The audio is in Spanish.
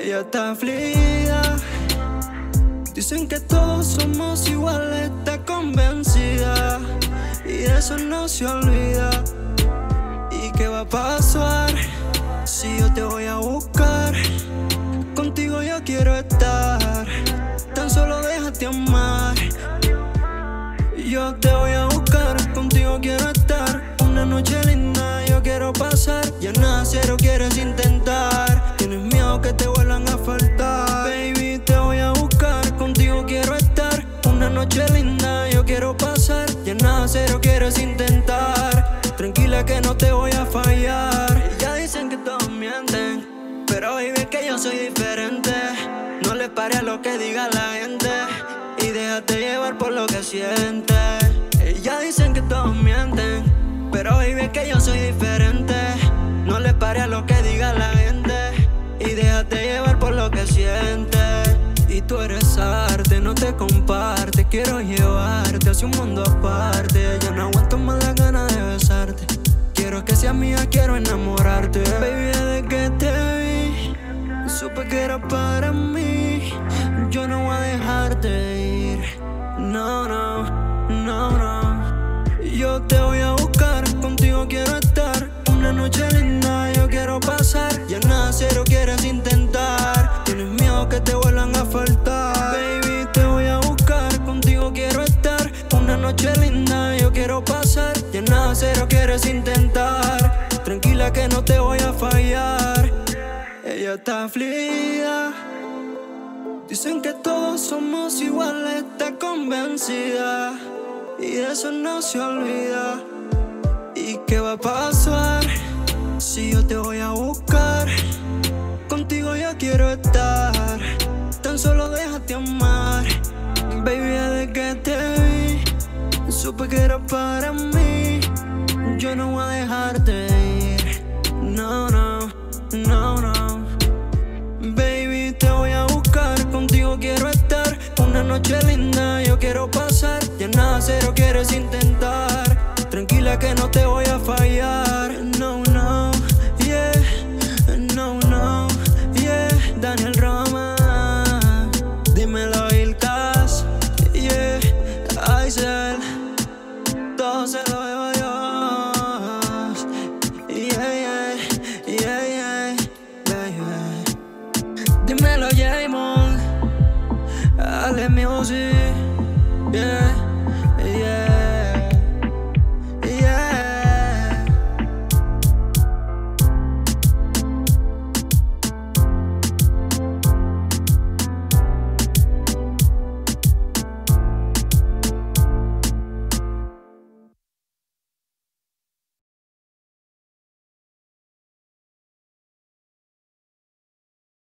Ella está afligida. Dicen que todos somos iguales, está convencida y de eso no se olvida. ¿Y qué va a pasar si yo te voy a buscar? Contigo yo quiero estar, tan solo déjate amar. Yo te voy a buscar, contigo quiero estar. Una noche linda yo quiero pasar. Ya nada cero quieres intentar. Tienes miedo que te vuelvan a faltar. Baby, te voy a buscar, contigo quiero estar. Una noche linda yo quiero pasar. Ya nada cero quieres intentar. Tranquila que no te voy a fallar. Ya dicen que todos mienten, pero baby que yo soy diferente. No le pare a lo que diga la gente y déjate llevar por lo que sientes. Ya dicen que todos mienten, pero baby que yo soy diferente. No le pare a lo que diga la gente y déjate llevar por lo que sientes. Y tú eres arte, no te comparte. Quiero llevarte hacia un mundo aparte. Ya no aguanto más las ganas de besarte. Quiero que seas mía, quiero enamorarte. Baby, desde que te vi supe que era para mí. Yo no voy a dejarte ir. No, no, no, no. Yo te voy a buscar, contigo quiero estar. Una noche linda yo quiero pasar. Ya nada cero quieres intentar. Tienes miedo que te vuelvan a faltar. Baby, te voy a buscar, contigo quiero estar. Una noche linda yo quiero pasar. Ya nada cero quieres intentar. Tranquila que no te voy a fallar. Ella está afligida. Dicen que todos somos iguales, está convencida y de eso no se olvida. ¿Y qué va a pasar si yo te voy a buscar? Contigo yo quiero estar, tan solo déjate amar. Baby, desde que te vi supe que era para mí. Yo no voy a dejarte ir. No, no, no, no. Baby, te voy a buscar, contigo quiero estar. Una noche linda yo quiero pasar. Ya nada cero quieres intentar. Tranquila que no te voy a fallar. No, no, yeah. No, no, yeah. Daniel Roma, dímelo Ilkas, yeah. Aisel, todo se lo debo a Dios. Yeah, yeah, yeah, yeah, baby. Dímelo Jamon, Ale Music, yeah.